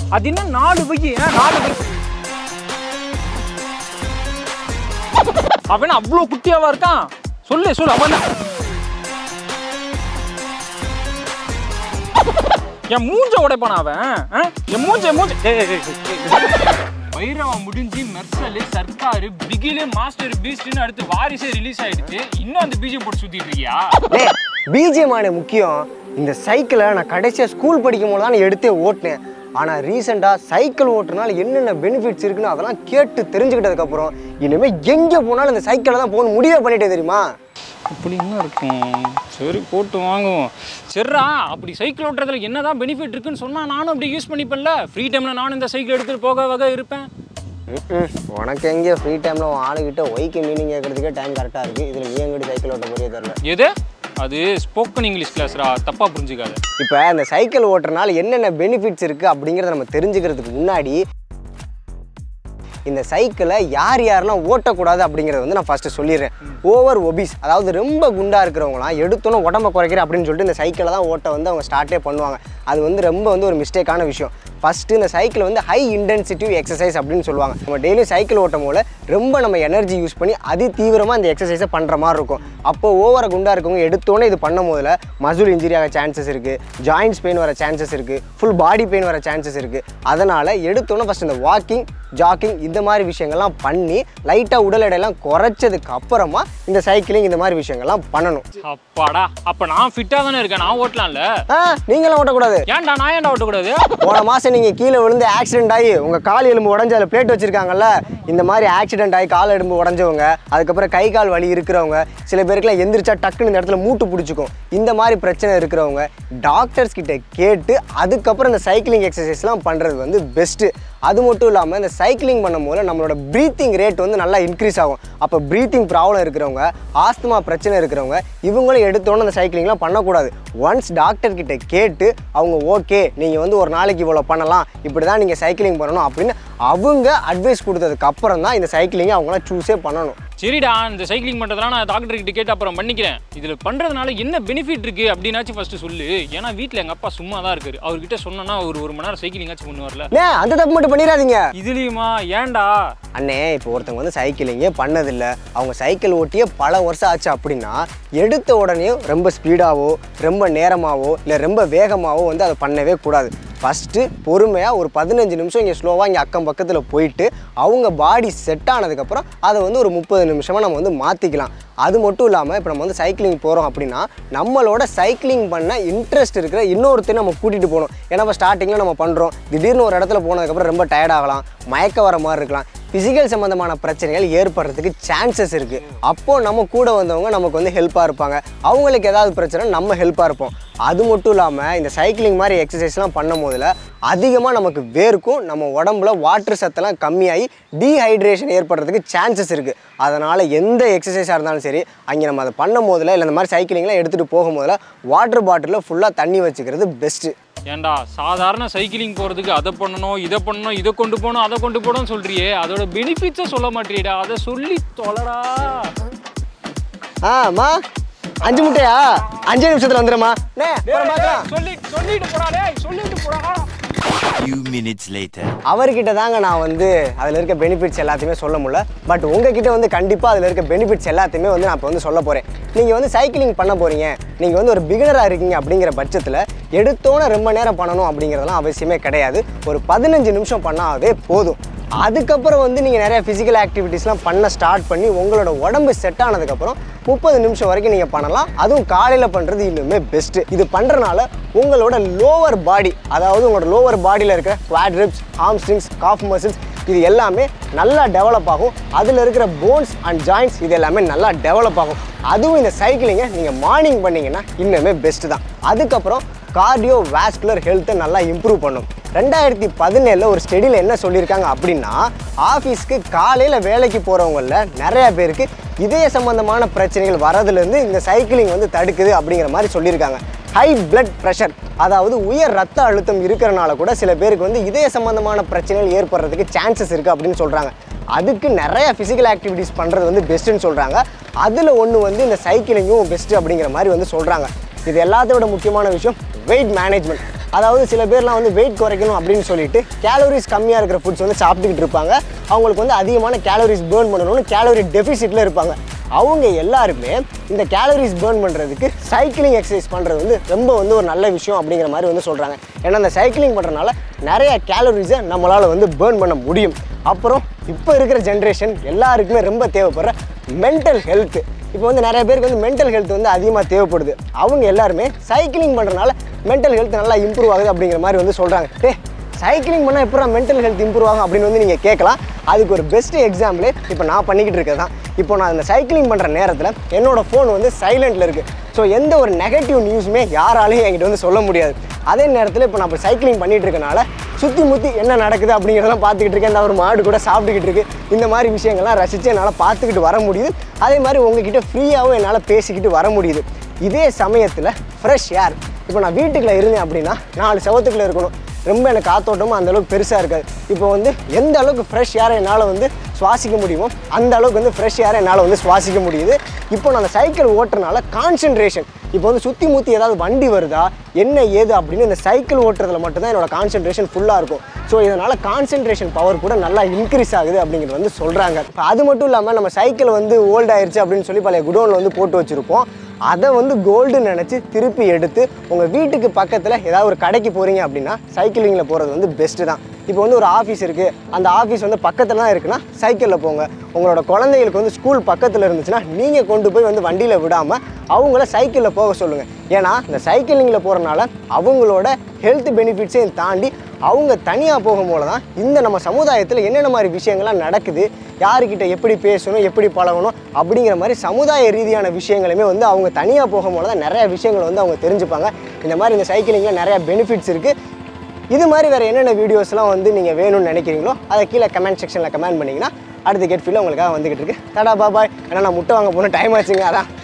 அது என்ன 4 by 4 by அவன் அவ்வளோ குட்டியாவா இருக்கான்? சொல்லு சொல்லு. அவன் என் மூஞ்ச உடைப்பான அவன். என் மூஞ்ச வைரவன் முடிஞ்சு மெர்சல் சர்க்காரு பிகிலு மாஸ்டர் பீஸ்ட்னு அடுத்து வாரிசே ரிலீஸ் ஆயிடுச்சு. இன்னும் அந்த பிஜிஎம் போட்டு சுத்திட்டு இருக்கியா? பிஜிஎம் ஆன முக்கியம். இந்த சைக்கிளை நான் கடைசியாக ஸ்கூல் படிக்கும் போது தான் எடுத்தே ஓட்டினேன். ஆனால் ரீசெண்டாக சைக்கிள் ஓட்டுறதுனால என்னென்ன பெனிஃபிட்ஸ் இருக்குன்னு அதெல்லாம் கேட்டு தெரிஞ்சுக்கிட்டதுக்கப்புறம் இனிமேல் எங்கே போனாலும் இந்த சைக்கிளை தான் போகணும் முடிவே பண்ணிட்டே தெரியுமா? அப்படி என்ன இருக்கும்? சரி போட்டு வாங்குவோம். சரிடா, அப்படி சைக்கிள் ஓட்டுறதுல என்னதான் பெனிஃபிட் இருக்குன்னு சொன்னால் நானும் அப்படி யூஸ் பண்ணிப்பேன்ல. ஃப்ரீ டைமில் நானும் இந்த சைக்கிள் எடுத்துகிட்டு போக வகை இருப்பேன். உனக்கு எங்கே ஃப்ரீ டைமில் ஆளுகிட்ட ஒய்க்கு மீனிங் கேட்கறதுக்கே டைம் கரெக்டாக இருக்குது. இதில் நீ எங்கிட்ட சைக்கிள் ஓட்ட போறியே தெரில. எது? அது ஸ்போக்கன் இங்கிலீஷ் கிளாஸ்ரா, தப்பாக புரிஞ்சுக்காது. இப்போ இந்த சைக்கிள் ஓட்டுறதுனால என்னென்ன பெனிஃபிட்ஸ் இருக்குது அப்படிங்கிறத நம்ம தெரிஞ்சுக்கிறதுக்கு முன்னாடி இந்த சைக்கிளை யார் யாரெல்லாம் ஓட்டக்கூடாது அப்படிங்கிறத வந்து நான் ஃபஸ்ட்டு சொல்லிடுறேன். ஓவர் ஒபிஸ், அதாவது ரொம்ப குண்டாக இருக்கிறவங்களாம் எடுத்தோன்னே உடம்பை குறைக்கிற அப்படின்னு சொல்லிட்டு இந்த சைக்கிளை தான் ஓட்ட வந்து அவங்க ஸ்டார்ட்டே பண்ணுவாங்க. அது வந்து ரொம்ப வந்து ஒரு மிஸ்டேக்கான விஷயம். ஃபஸ்ட்டு இந்த சைக்கிள் வந்து ஹை இன்டென்சிட்டிவ் எக்ஸசைஸ் அப்படின்னு சொல்லுவாங்க. நம்ம டெய்லி சைக்கிள் ஓட்டும் போல ரொம்ப நம்ம எனர்ஜி யூஸ் பண்ணி அதி தீவிரமாக இந்த எக்ஸசைஸை பண்ணுற மாதிரி இருக்கும். அப்போது ஓவராக குண்டாக இருக்கவங்க எடுத்தோன்னே இது பண்ணும் போதில் மசில் இன்ஜுரி ஆக சான்சஸ் இருக்குது, ஜாயின்ட்ஸ் பெயின் வர சான்சஸ் இருக்குது, ஃபுல் பாடி பெயின் வர சான்சஸ் இருக்குது. அதனால் எடுத்தோன்னே ஃபஸ்ட் இந்த வாக்கிங், ஜாக்கிங் இந்த மாதிரி விஷயங்கள்லாம் பண்ணி லைட்டாக உடல் எடையெல்லாம் குறைச்சதுக்கு அப்புறமா இந்த சைக்கிளிங் இந்த மாதிரி விஷயங்கள்லாம் பண்ணணும். அப்பாடா, அப்போ நான் ஃபிட்டாக தானே இருக்கேன், நான் ஓட்டலாம்ல? நீங்களும் ஓட்டக்கூடாது. ஏன்டா நான் ஏன்டா ஓட்டக்கூடாது? போன மாதம் நீங்கள் கீழே விழுந்து ஆக்சிடென்ட் ஆகி உங்கள் கால் எலும்பு உடஞ்சி அதில் பிளேட் வச்சுருக்காங்கல்ல, இந்த மாதிரி ஆக்சிடென்ட் ஆகி கால் எலும்பு உடஞ்சவங்க, அதுக்கப்புறம் கை கால் வலி இருக்கிறவங்க, சில பேருக்குலாம் எந்திரிச்சா டக்குன்னு இந்த இடத்துல மூட்டு பிடிச்சிக்கும், இந்த மாதிரி பிரச்சனை இருக்கிறவங்க டாக்டர்ஸ் கிட்ட கேட்டு அதுக்கப்புறம் இந்த சைக்கிளிங் எக்ஸசைஸ்லாம் பண்ணுறது வந்து பெஸ்ட்டு. அது மட்டும் இல்லாமல் இந்த சைக்கிளிங் பண்ணும்போது நம்மளோட ப்ரீத்திங் ரேட் வந்து நல்லா இன்க்ரீஸ் ஆகும். அப்போ ப்ரீத்திங் ப்ராப்ளம் இருக்கிறவங்க, ஆஸ்துமா பிரச்சனை இருக்கிறவங்க இவங்களும் எடுத்தோன்னே அந்த சைக்கிளிங்லாம் பண்ணக்கூடாது. ஒன்ஸ் டாக்டர்கிட்ட கேட்டு அவங்க ஓகே நீங்கள் வந்து ஒரு நாளைக்கு இவ்வளோ பண்ணலாம், இப்படி தான் நீங்கள் சைக்கிளிங் பண்ணணும் அப்படின்னு அவங்க அட்வைஸ் கொடுத்ததுக்கு அப்புறம் தான் இந்த சைக்கிளிங்கை அவங்களாம் சூஸே பண்ணணும். சரிடா, இந்த சைக்கிளிங் பண்ணுறதுலாம் நான் டாக்டர்கிட்ட கேட்டு அப்புறம் பண்ணிக்கிறேன். இதில் பண்ணுறதுனால என்ன பெனிஃபிட் இருக்குது அப்படின்னாச்சும் ஃபஸ்ட்டு சொல்லு. ஏன்னா வீட்டில் எங்கள் அப்பா சும்மா தான் இருக்காரு. அவர்கிட்ட சொன்னோன்னா ஒரு மணி நேரம் சைக்கிளிங்காச்சும் பண்ணு வரல. அந்த தப்பு மட்டும் பண்ணிடாதீங்க. இதுலேயுமா? ஏன்டா அண்ணே, இப்போ ஒருத்தவங்க வந்து சைக்கிளிங்கே பண்ணதில்லை, அவங்க சைக்கிள் ஓட்டியே பல வருஷம் ஆச்சு அப்படின்னா எடுத்த உடனே ரொம்ப ஸ்பீடாகவோ ரொம்ப நேரமாகவோ இல்லை ரொம்ப வேகமாகவோ வந்து அதை பண்ணவே கூடாது. ஃபஸ்ட்டு பொறுமையாக ஒரு 15 நிமிஷம் இங்கே ஸ்லோவாக இங்கே அக்கம் பக்கத்தில் போயிட்டு அவங்க பாடி செட் ஆனதுக்கப்புறம் அதை வந்து ஒரு 30 நிமிஷமாக நம்ம வந்து மாற்றிக்கலாம். அது மட்டும் இல்லாமல் இப்போ நம்ம வந்து சைக்கிளிங் போகிறோம் அப்படின்னா நம்மளோட சைக்கிளிங் பண்ண இன்ட்ரெஸ்ட் இருக்கிற இன்னொருத்தையும் நம்ம கூட்டிகிட்டு போகணும். ஏன்னா இப்போ ஸ்டார்டிங்கில் நம்ம பண்ணுறோம், திடீர்னு ஒரு இடத்துல போனதுக்கப்புறம் ரொம்ப டயர்ட் ஆகலாம், மயக்க வர மாதிரி இருக்கலாம், ஃபிசிக்கல் சம்மந்தமான பிரச்சனைகள் ஏற்படுறதுக்கு சான்சஸ் இருக்குது. அப்போது நம்ம கூட வந்தவங்க நமக்கு வந்து ஹெல்ப்பாக இருப்பாங்க, அவங்களுக்கு ஏதாவது பிரச்சனை நம்ம ஹெல்ப்பாக இருப்போம். அது மட்டும் இல்லாமல் இந்த சைக்கிளிங் மாதிரி எக்ஸசைஸ்லாம் பண்ணும் போதில் அதிகமாக நமக்கு வேர்க்கும், நம்ம உடம்புல வாட்டர் சத்தெல்லாம் கம்மியாகி டீஹைட்ரேஷன் ஏற்படுறதுக்கு சான்சஸ் இருக்குது. அதனால் எந்த எக்ஸசைஸாக இருந்தாலும் சரி அங்கே நம்ம அதை பண்ணும் போதில் இல்லை இந்த மாதிரி சைக்கிளிங்லாம் எடுத்துகிட்டு போகும் போதில் வாட்டர் பாட்டிலில் ஃபுல்லாக தண்ணி வச்சுக்கிறது பெஸ்ட்டு. ஏண்டா சாதாரண சைக்கிளிங் போகிறதுக்கு அதை பண்ணணும், இதை பண்ணணும், இதை கொண்டு போகணும், அதை கொண்டு போகணும்னு சொல்கிறியே, அதோட பெனிஃபிட்ஸை சொல்ல மாட்டேடா. அதை சொல்லி தொலைடா. ஆமா 5 முட்டையா 5 நிமிஷத்துல வந்துடுமா? சொல்லிட்டு போடா. few minutes later அவர்கிட்ட தாங்க நான் வந்து அதில் இருக்க பெனிஃபிட்ஸ் எல்லாத்தையுமே சொல்ல முடியல. பட் உங்ககிட்ட வந்து கண்டிப்பாக அதில் இருக்க பெனிஃபிட்ஸ் எல்லாத்தையுமே வந்து நான் இப்போ வந்து சொல்ல போகிறேன். நீங்கள் வந்து சைக்கிளிங் பண்ண போகிறீங்க, நீங்கள் வந்து ஒரு பிகினராக இருக்கீங்க அப்படிங்கிற பட்சத்தில் எடுத்தோன்னே ரொம்ப நேரம் பண்ணணும் அப்படிங்கிறதெல்லாம் அவசியமே கிடையாது. ஒரு 15 நிமிஷம் பண்ணாவே போதும். அதுக்கப்புறம் வந்து நீங்கள் நிறைய ஃபிசிக்கல் ஆக்டிவிட்டீஸ்லாம் பண்ண ஸ்டார்ட் பண்ணி உங்களோட உடம்பு செட் ஆனதுக்கப்புறம் 30 நிமிஷம் வரைக்கும் நீங்கள் பண்ணலாம். அதுவும் காலையில் பண்ணுறது இன்னுமே பெஸ்ட்டு. இது பண்ணுறனால உங்களோட லோவர் பாடி, அதாவது உங்களோட லோவர் பாடியில் இருக்கிற குவாட்ரிப்ஸ், ஹாம்ஸ்ட்ரிங்ஸ், காஃப் மசில்ஸ் இது எல்லாமே நல்லா டெவலப் ஆகும். அதில் இருக்கிற போன்ஸ் அண்ட் ஜாயின்ட்ஸ் இது எல்லாமே நல்லா டெவலப் ஆகும். அதுவும் இந்த சைக்கிளிங்கை நீங்கள் மார்னிங் பண்ணிங்கன்னா இன்னுமே பெஸ்ட்டு தான். அதுக்கப்புறம் கார்டியோ வாஸ்குலர் ஹெல்த்தை நல்லா இம்ப்ரூவ் பண்ணும். 2017 ஒரு ஸ்டடியில் என்ன சொல்லியிருக்காங்க அப்படின்னா, ஆஃபீஸ்க்கு காலையில் வேலைக்கு போகிறவங்களில் நிறைய பேருக்கு இதய சம்பந்தமான பிரச்சனைகள் வரதுலேருந்து இந்த சைக்கிளிங் வந்து தடுக்குது அப்படிங்கிற மாதிரி சொல்லியிருக்காங்க. ஹை பிளட் ப்ரெஷர், அதாவது உயர் ரத்த அழுத்தம் இருக்கிறனால கூட சில பேருக்கு வந்து இதய சம்பந்தமான பிரச்சனைகள் ஏற்படுறதுக்கு சான்சஸ் இருக்குது அப்படின்னு சொல்கிறாங்க. அதுக்கு நிறைய ஃபிசிக்கல் ஆக்டிவிட்டீஸ் பண்ணுறது வந்து பெஸ்ட்டுன்னு சொல்கிறாங்க. அதில் ஒன்று வந்து இந்த சைக்கிளிங்கும் பெஸ்ட்டு அப்படிங்கிற மாதிரி வந்து சொல்கிறாங்க. இது எல்லாத்தோட முக்கியமான விஷயம் வெயிட் மேனேஜ்மெண்ட். அதாவது சில பேர்லாம் வந்து வெயிட் குறைக்கணும் அப்படின்னு சொல்லிட்டு கேலோரிஸ் கம்மியாக இருக்கிற ஃபுட்ஸ் வந்து சாப்பிட்டுக்கிட்டு இருப்பாங்க. அவங்களுக்கு வந்து அதிகமான கேலோரிஸ் பேர்ன் பண்ணணும்னு கேலோரி டெஃபிசிட்டில் இருப்பாங்க. அவங்க எல்லாருமே இந்த கேலரிஸ் பேர்ன் பண்ணுறதுக்கு சைக்கிளிங் எக்ஸசைஸ் பண்ணுறது வந்து ரொம்ப வந்து ஒரு நல்ல விஷயம் அப்படிங்கிற மாதிரி வந்து சொல்கிறாங்க. ஏன்னா அந்த சைக்கிளிங் பண்ணுறதுனால நிறைய கேலரிஸை நம்மளால் வந்து பேர்ன் பண்ண முடியும். அப்புறம் இப்போ இருக்கிற ஜென்ரேஷன் எல்லாருக்குமே ரொம்ப தேவைப்படுற மென்டல் ஹெல்த்து. இப்போ வந்து நிறைய பேருக்கு வந்து மென்டல் ஹெல்த் வந்து அதிகமாக தேவைப்படுது. அவங்க எல்லாருமே சைக்கிளிங் பண்ணுறதுனால மென்டல் ஹெல்த் நல்லா இம்ப்ரூவ் ஆகுது அப்படிங்கிற மாதிரி வந்து சொல்கிறாங்க. சைக்கிளிங் பண்ணால் எப்போ மென்டல் ஹெல்த் இம்ப்ரூவ் ஆகும் அப்படின்னு வந்து நீங்கள் கேட்கலாம். அதுக்கு ஒரு பெஸ்ட் எக்ஸாம்பிளே இப்போ நான் பண்ணிக்கிட்டு இருக்கிறது தான். இப்போ நான் அந்த சைக்கிளிங் பண்ணுற நேரத்தில் என்னோடய ஃபோன் வந்து சைலண்டில் இருக்குது. ஸோ எந்த ஒரு நெகட்டிவ் நியூஸுமே யாராலையும் என்கிட்ட வந்து சொல்ல முடியாது. அதே நேரத்தில் இப்போ நான் இப்போ சைக்கிளிங் பண்ணிகிட்டு இருக்கனால சுற்றி முற்றி என்ன நடக்குது அப்படிங்கிறதெல்லாம் பார்த்துக்கிட்டு இருக்கேன். இந்த ஒரு மாடு கூட சாப்பிட்டுக்கிட்டு இருக்குது. இந்த மாதிரி விஷயங்கள்லாம் ரசித்து என்னால் பார்த்துக்கிட்டு வர முடியுது. அதே மாதிரி உங்ககிட்ட ஃப்ரீயாகவும் என்னால் பேசிக்கிட்டு வர முடியுது. இதே சமயத்தில் ஃப்ரெஷ் ஏர். இப்போ நான் வீட்டுக்குள்ளே இருந்தேன் அப்படின்னா 4 செவத்துக்குள்ளே இருக்கணும். ரொம்ப எனக்கு காத்தோட்டமும் அந்தளவுக்கு பெருசாக இருக்காது. இப்போ வந்து எந்த அளவுக்கு ஃப்ரெஷ் ஏரை என்னால் வந்து சுவாசிக்க முடியுமோ அந்த அளவுக்கு வந்து ஃப்ரெஷ் ஏரை என்னால் வந்து சுவாசிக்க முடியுது. இப்போ நான் அந்த சைக்கிள் ஓட்டுறதுனால கான்சென்ட்ரேஷன், இப்போ வந்து சுற்றி முற்றி ஏதாவது வண்டி வருதா என்ன ஏது அப்படின்னு இந்த சைக்கிள் ஓட்டுறதுல மட்டும்தான் என்னோடய கான்சென்ட்ரேஷன் ஃபுல்லாக இருக்கும். ஸோ இதனால் கான்சென்ட்ரேஷன் பவர் கூட நல்லா இன்க்ரீஸ் ஆகுது அப்படிங்கிறது வந்து சொல்கிறாங்க. இப்போ அது மட்டும் இல்லாமல் நம்ம சைக்கிள் வந்து ஓல்ட் ஆயிடுச்சு அப்படின்னு சொல்லி பழைய குடோனில் வந்து போட்டு வச்சுருப்போம். அதை வந்து கோல்டுன்னு நினச்சி திருப்பி எடுத்து உங்கள் வீட்டுக்கு பக்கத்தில் ஏதாவது ஒரு கடைக்கு போகிறீங்க அப்படின்னா சைக்கிளிங்கில் போகிறது வந்து பெஸ்ட்டு தான். இப்போ வந்து ஒரு ஆஃபீஸ் இருக்குது, அந்த ஆஃபீஸ் வந்து பக்கத்தில் தான் இருக்குன்னா சைக்கிளில் போங்க. உங்களோட குழந்தைகளுக்கு வந்து ஸ்கூல் பக்கத்தில் இருந்துச்சுன்னா நீங்கள் கொண்டு போய் வந்து வண்டியில் விடாமல் அவங்கள சைக்கிளில் போக சொல்லுங்கள். ஏன்னா இந்த சைக்கிளிங்கில் போகிறனால அவங்களோட ஹெல்த் பெனிஃபிட்ஸையும் தாண்டி அவங்க தனியாக போகும்போது தான் இந்த நம்ம சமுதாயத்தில் என்னென்ன மாதிரி விஷயங்கள்லாம் நடக்குது, யாருக்கிட்ட எப்படி பேசணும் எப்படி பழகணும் அப்படிங்கிற மாதிரி சமுதாய ரீதியான விஷயங்களுமே வந்து அவங்க தனியாக போகும்போது தான் நிறைய விஷயங்கள் வந்து அவங்க தெரிஞ்சுப்பாங்க. இந்த மாதிரி இந்த சைக்கிளிங்கில் நிறையா பெனிஃபிட்ஸ் இருக்குது. இது மாதிரி வேறு என்னென்ன வீடியோஸ்லாம் வந்து நீங்கள் வேணும்னு நினைக்கிறீங்களோ அதை கீழே கமெண்ட் செக்ஷனில் கமெண்ட் பண்ணிங்கன்னா அடுத்த கெட் ஃபீல் உங்களுக்காக வந்துக்கிட்டு இருக்கு. டாடா பாபாய். ஏன்னா நான் முட்டை வாங்க போன டைம் ஆச்சுங்க, அதான்